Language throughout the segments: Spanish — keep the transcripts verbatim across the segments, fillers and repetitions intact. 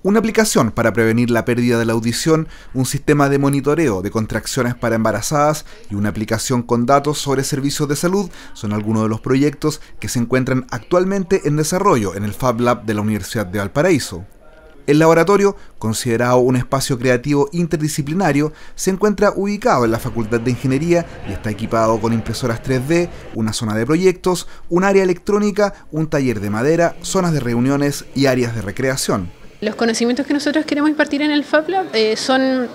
Una aplicación para prevenir la pérdida de la audición, un sistema de monitoreo de contracciones para embarazadas y una aplicación con datos sobre servicios de salud son algunos de los proyectos que se encuentran actualmente en desarrollo en el Fab Lab de la Universidad de Valparaíso. El laboratorio, considerado un espacio creativo interdisciplinario, se encuentra ubicado en la Facultad de Ingeniería y está equipado con impresoras tres D, una zona de proyectos, un área electrónica, un taller de madera, zonas de reuniones y áreas de recreación. Los conocimientos que nosotros queremos impartir en el Fab Lab eh, son,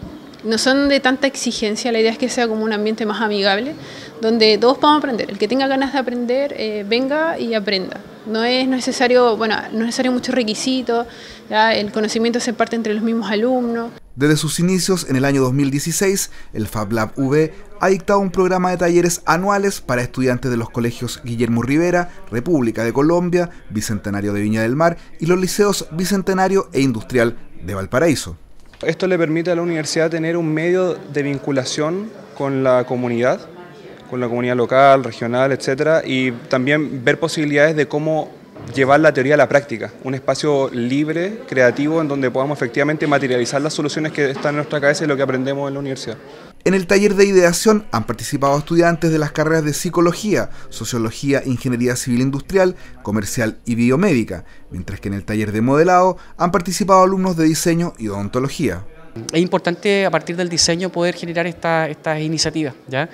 no son de tanta exigencia, la idea es que sea como un ambiente más amigable, donde todos podamos aprender. El que tenga ganas de aprender, eh, venga y aprenda. No es necesario, bueno, no es necesario muchos requisitos, ¿ya? El conocimiento se imparte entre los mismos alumnos. Desde sus inicios en el año dos mil dieciséis, el Fab Lab U V ha dictado un programa de talleres anuales para estudiantes de los colegios Guillermo Rivera, República de Colombia, Bicentenario de Viña del Mar y los liceos Bicentenario e Industrial de Valparaíso. Esto le permite a la universidad tener un medio de vinculación con la comunidad, con la comunidad local, regional, etcétera, y también ver posibilidades de cómo llevar la teoría a la práctica, un espacio libre, creativo, en donde podamos efectivamente materializar las soluciones que están en nuestra cabeza y lo que aprendemos en la universidad. En el taller de ideación han participado estudiantes de las carreras de Psicología, Sociología, Ingeniería Civil Industrial, Comercial y Biomédica, mientras que en el taller de modelado han participado alumnos de Diseño y Odontología. Es importante a partir del diseño poder generar esta, estas iniciativas, ¿ya?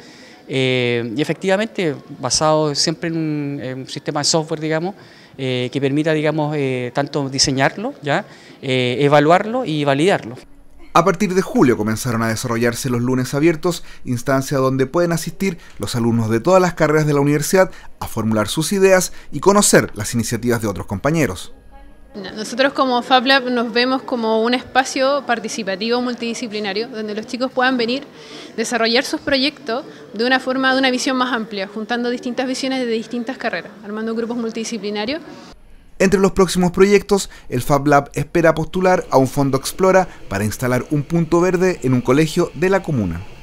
Eh, y efectivamente, basado siempre en un, en un sistema de software, digamos, eh, que permita, digamos, eh, tanto diseñarlo, ¿ya? Eh, evaluarlo y validarlo. A partir de julio comenzaron a desarrollarse los lunes abiertos, instancia donde pueden asistir los alumnos de todas las carreras de la universidad a formular sus ideas y conocer las iniciativas de otros compañeros. Nosotros como Fab Lab nos vemos como un espacio participativo multidisciplinario donde los chicos puedan venir, desarrollar sus proyectos de una forma, de una visión más amplia, juntando distintas visiones de distintas carreras, armando grupos multidisciplinarios. Entre los próximos proyectos, el Fab Lab espera postular a un fondo Explora para instalar un punto verde en un colegio de la comuna.